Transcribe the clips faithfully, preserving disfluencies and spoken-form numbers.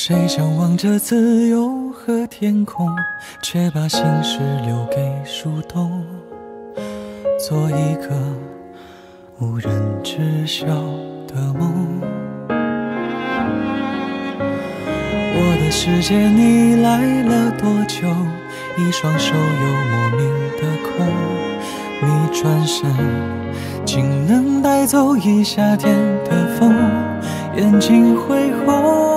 谁向往着自由和天空，却把心事留给树洞，做一个无人知晓的梦。我的世界你来了多久？一双手又莫名的空，你转身竟能带走一夏天的风，眼睛恢宏。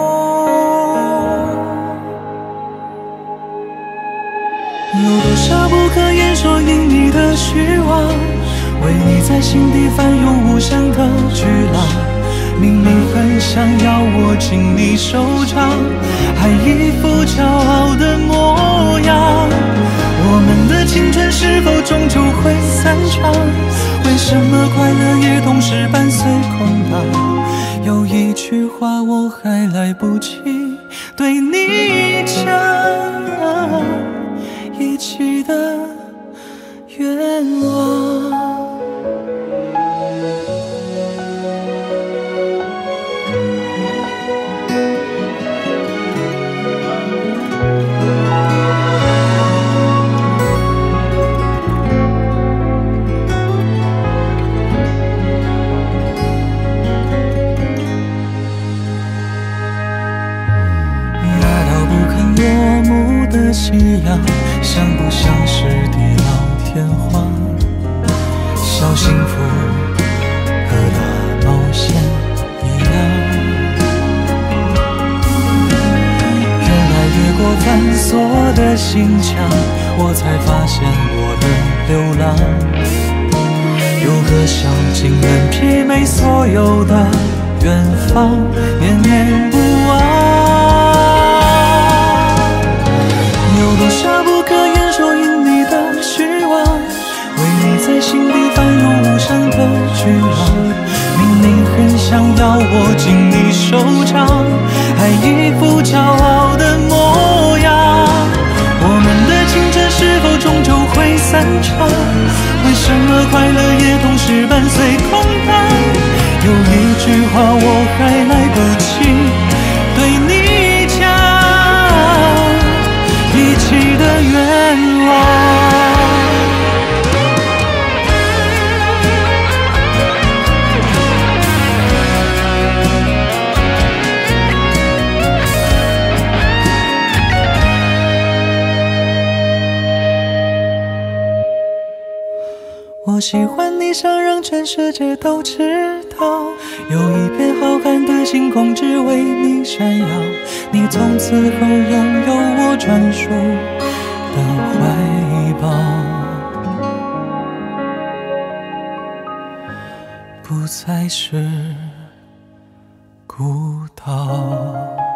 有多少不可言说隐秘的虚妄，为你在心底翻涌无声的巨浪，明明很想要握紧你手掌，还一副骄傲的模样。我们的青春是否终究会散场？为什么快乐也同时伴随空荡？有一句话我还来不及对你讲，一起的愿望。夕阳像不像是地老天荒？小幸福和大冒险一样。原来越过繁琐的心墙，我才发现我的流浪。有个小径能媲美所有的远方，念念不忘。有多少不可言说隐秘的虚妄，为你在心底翻涌无声的巨浪，明明很想要握紧你手掌，还一副骄傲的模样。我们的青春是否终究会散场？为什么快乐也同时伴随空荡？有一句话我还来不及对你讲，一起的愿望。我喜欢你，想让全世界都知道，有一片浩瀚的星空只为你闪耀。你从此后拥有我专属的怀抱，不再是孤岛。